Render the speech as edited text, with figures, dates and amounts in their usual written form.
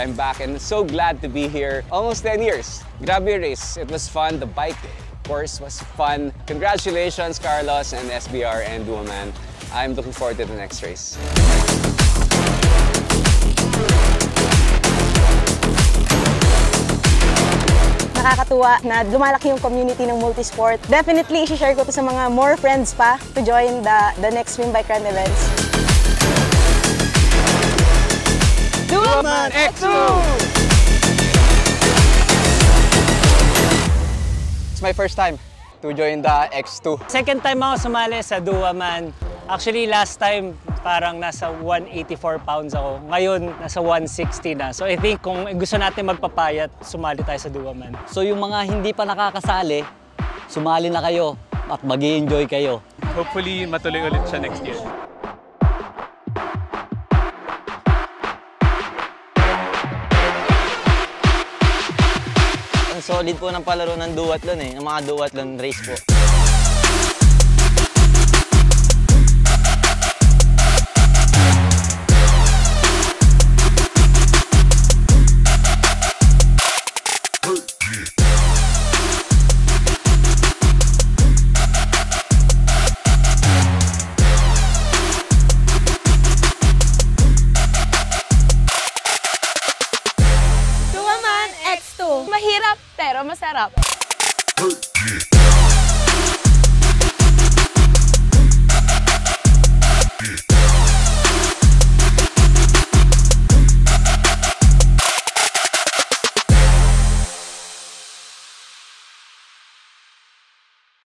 I'm back and so glad to be here. Almost 10 years. Grabe race. It was fun. The bike course was fun. Congratulations, Carlos and SBR and Duaman. I'm looking forward to the next race. Nakakatuwa na lumalaki yung community ng multisport. Definitely, i-share ko to sa mga more friends pa to join the next Swim Bike Run events. Duaman X2! It's my first time to join the X2. Second time ako sumali sa Duaman. Actually, last time parang nasa 184 pounds ako. Ngayon, nasa 160 na. So I think kung gusto natin magpapayat, sumali tayo sa Duaman. So yung mga hindi pa nakakasali, sumali na kayo at mag-i-enjoy kayo. Hopefully, matuloy ulit siya next year. Ang solid po ng palaro ng duathlon ng mga duathlon race po. Duaman X2. Mahirap pero masarap.